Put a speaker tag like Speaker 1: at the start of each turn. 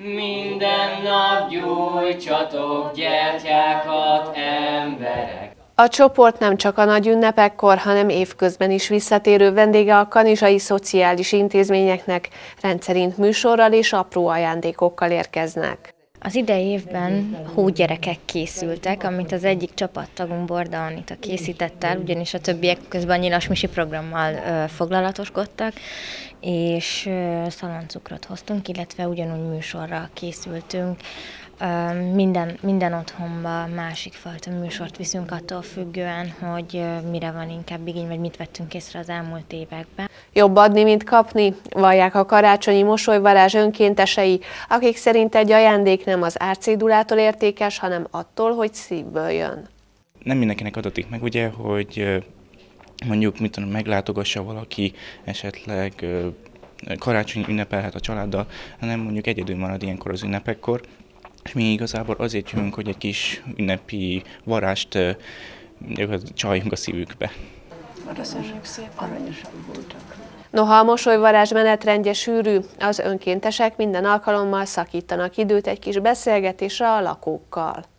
Speaker 1: Minden nap gyújtsatok gyertyákat, emberek.
Speaker 2: A csoport nem csak a nagy ünnepekkor, hanem évközben is visszatérő vendége a kanizsai szociális intézményeknek, rendszerint műsorral és apró ajándékokkal érkeznek.
Speaker 3: Az idei évben hógyerekek készültek, amit az egyik csapattagunk, Borda Anita készített el, ugyanis a többiek közben a Nyilas Misi programmal foglalatoskodtak, és szaloncukrot hoztunk, illetve ugyanúgy műsorra készültünk. Minden otthonba másik fajta műsort viszünk attól függően, hogy mire van inkább igény, vagy mit vettünk észre az elmúlt években.
Speaker 2: Jobb adni, mint kapni, vallják a karácsonyi mosolyvarázs önkéntesei, akik szerint egy ajándék nem az árcédulától értékes, hanem attól, hogy szívből jön.
Speaker 4: Nem mindenkinek adatik meg, ugye, hogy mondjuk meglátogassa valaki esetleg karácsony ünnepelhet a családdal, hanem mondjuk egyedül marad ilyenkor az ünnepekkor, és mi igazából azért jövünk, hogy egy kis ünnepi varást csaljunk a szívükbe.
Speaker 5: Köszönjük szépen. Aranyosak voltak.
Speaker 2: Noha a mosolyvarázs menetrendje sűrű, az önkéntesek minden alkalommal szakítanak időt egy kis beszélgetésre a lakókkal.